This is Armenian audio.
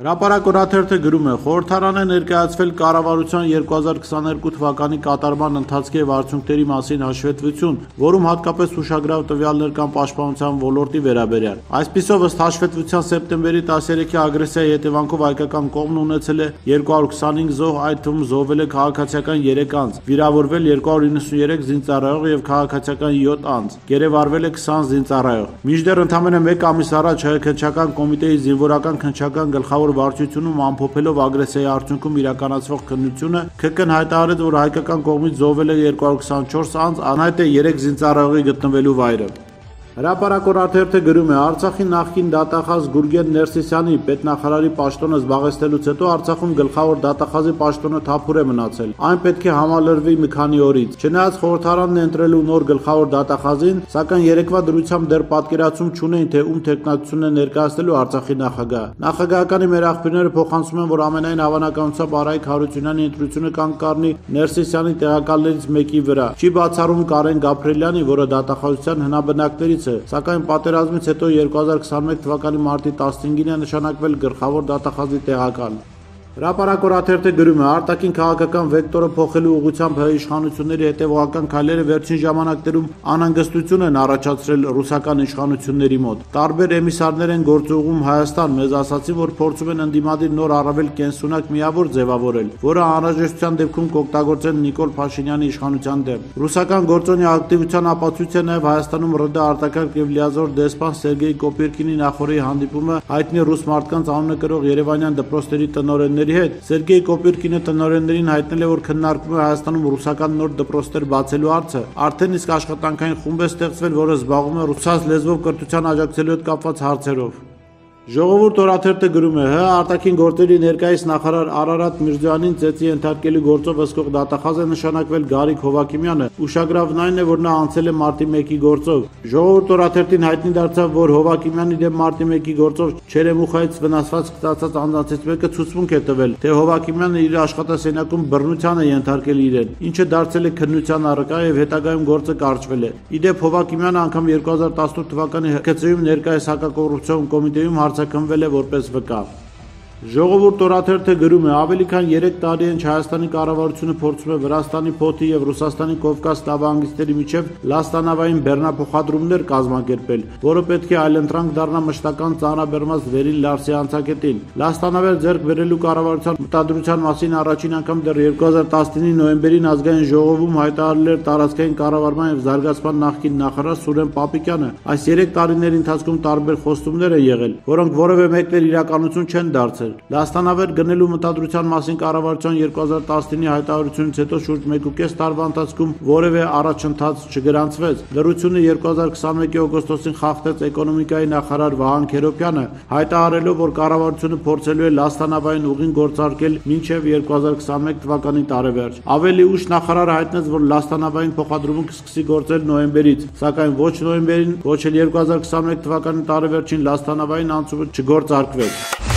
Հրապարակորաթերթը գրում է. խորհրդարան է ներկայացվել կառավարության 2022 թվականի կատարման ընթացքի և արդյունքների մասին հաշվետվություն, որում հատկապես ուշագրավ տվյալներ կան պաշտպանության ոլորտի վերաբերյալ։ Այսպիսով, ըստ հաշվետվության սեպտեմբերի 13-ի ագրեսիայի հետևանքով հայկական կողմն ունեցել է 225 զոհ, այդ թվում զոհվել է քաղաքացիական 3 անձ, վիրավորվել 293 զինծառայող և քաղաքացիական 7 անձ, գերեվարվել է 20 զինծառայող։ Մինչդեռ ընդամենը 1 ամիս առաջ Հայ-քննչական կոմիտեի զինվորական քննչական գլխավոր վարչությունում ամփոփելով ագրեսիայի արդյունքում իրականացվող քննությունը, ՔԿ-ն հայտարարեց, որ հայկական կողմից զոհվել է 224 անձ, անհայտ է 3 զինծառայողի գտնվելու վայրը։ Հրապարակորաթերթը գրում է. Արցախի նախկին դատախազ Գուրգեն Ներսիսյանի պետնախարարի պաշտոնը զբաղեցնելուց հետո Արցախում գլխավոր դատախազի պաշտոնը թափուր է մնացել։ Այն պետք է համալրվի մի քանի օրից։ Չնայած խորհրդարանն է ընտրելու նոր գլխավոր դատախազին, սակայն երեկվա դրությամբ դեռ պատկերացում չունեն, թե ում թեկնածությունն է ներկայացնելու Արցախի նախագահ։ Նախագահականի մեր աղբյուրները փոխանցում են, որ ամենայն հավանականությամբ Արայիկ Հարությունյանի ընտրությունը կանգ կառնի Ներսիսյանի տեղակալներից մեկի վրա։ Չի բացառում Կարեն Գաբրելյանի, որը դատախազության հնաբնակներից Սակայն պատերազմից հետո 2021 թվականի մարտի 15-ին է նշանակվել գլխավոր դատախազի տեղակալ։ Հրապարակորաթերթը գրում է. արտաքին քաղաքական վեկտորը փոխելու ուղղությամբ հայ իշխանությունների հետևողական քայլերը վերջին ժամանակներում անհանգստություն են առաջացրել ռուսական իշխանությունների մոտ։ Տարբեր էմիսարներ են գործուղում Հայաստան, մեզ ասացին, որ փորձում են ընդդիմադիր նոր առավել կենսունակ միավոր ձևավորել, որը անհրաժեշտության դեպքում կօգտագործեն Նիկոլ Փաշինյանի իշխանության դեմ։ Ռուսական գործոնի ակտիվության ապացույց է նաև Հայաստանում ՌԴ արտակարգ և լիազոր դեսպան Սերգեյ Կոպիրկինի նախորդի հանդիպումը հայտնի ռուս մարդկանց անունը կրող երևանյան դպրոցների տնօրենների հետ։ Սերգեյ Կոպիրկինը տնօրեններին հայտնել է, որ քննարկվում է Հայաստանում ռուսական նոր դպրոցներ բացելու հարցը։ Արդեն իսկ աշխատանքային խումբ է ստեղծվել, որը զբաղվում է ռուսաց լեզվով կրթության աջակցելու հետ կապված հարցերով։ Ժողովուրդ օրաթերթը գրում է. ՀՀ արտաքին գործերի ներկայիս նախարար Արարատ Միրզոյանին ծեծի ենթարկելու գործով հսկող դատախազ է նշանակվել Գարիկ Հովակիմյանը։ Ուշագրավն այն է, որ նա անցել է մարտի 1-ի գործով։ Ժողովուրդ օրաթերթին հայտնի դարձավ, որ Հովակիմյանի դեմ մարտի 1-ի գործով Չերեմուխայից վնասված կցած անձանցից մեկը ցուցմունք է տվել, թե Հովակիմյանը իր աշխատասենյակում բռնության է ենթարկել իրեն, ինչը դարձել է քննության առարկա եւ հետագայում գործը կարճվել է։ Իդեպ Հովակիմյանը անգամ 2018 թվականի ՀԿՑ-ում ներկայիս հակակոռուպցիոն կոմիտեում արձակնվել է որպես վկա։ Ժողովուրդ օրաթերթը գրում է. ավելի քան 3 տարի են Հայաստանի կառավարությունը փորձում է Վրաստանի Փոթի եւ Ռուսաստանի Կովկաս նավահանգիստների միջև լաստանավային բեռնափոխադրումներ կազմակերպել, որը պետք է այլընտրանք դառնա մշտական ծանրաբեռնված վերին Լարսի անցակետին։ Լաստանավեր ձեռք բերելու կառավարության մտադրության մասին առաջին անգամ դեռ 2019-ի նոյեմբերին ազգային ժողովում հայտարարել էր տարածքային կառավարման եւ զարգացման նախկին նախարար Սուրեն Պապիկյանը։ Այս 3 տարիների ընթացքում տարբեր խոստումներ են եղել, որոնք որևէ մեկն իրականություն չեն դարձել։ Լաստանավեր գնելու մտադրության մասին կառավարության 2019-ի հայտարարությունից հետո շուրջ 1.5 տարվա ընթացքում որևէ առաջընթաց չգրանցվեց։ Լրությունը 2021-ի օգոստոսին խախտեց էկոնոմիկայի նախարար Վահան Քերոբյանը, հայտարարելով, որ կառավարությունը փորձելու է լաստանավային ուղին գործարկել մինչև 2021 թվականի տարեվերջ։ Ավելի ուշ նախարարը հայտնեց, որ լաստանավային փոխադրումը կսկսի գործել նոյեմբերից, սակայն ոչ նոյեմբերին, ոչ էլ 2021 թվականի տարեվերջին լաստանավային անցումը չգործարկվեց։